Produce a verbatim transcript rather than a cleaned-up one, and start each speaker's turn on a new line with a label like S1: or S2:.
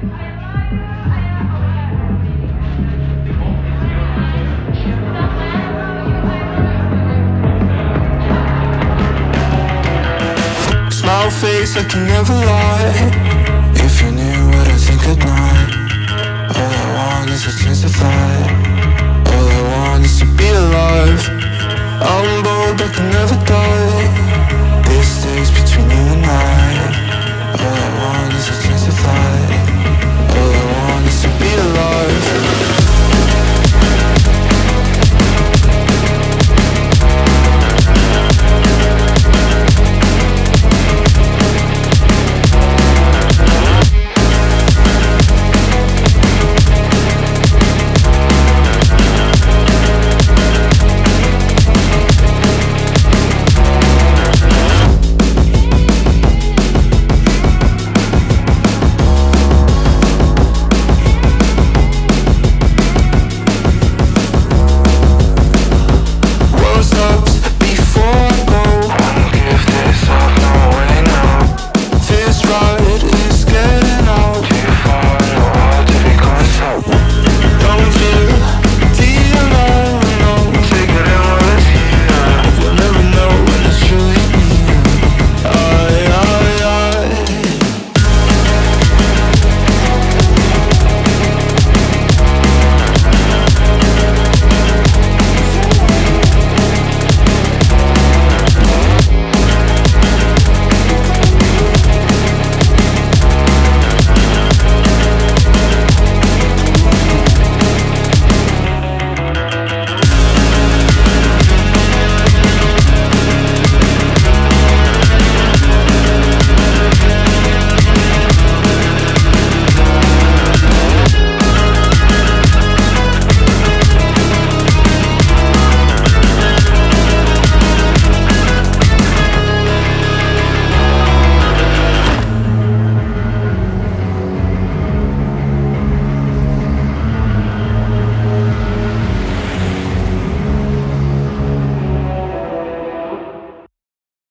S1: Smile face like you never lie. If you knew what I think at night. All I want is a chance to fly. All I want is to be alive. I'm bold, I can never die. This stays between you and I. All I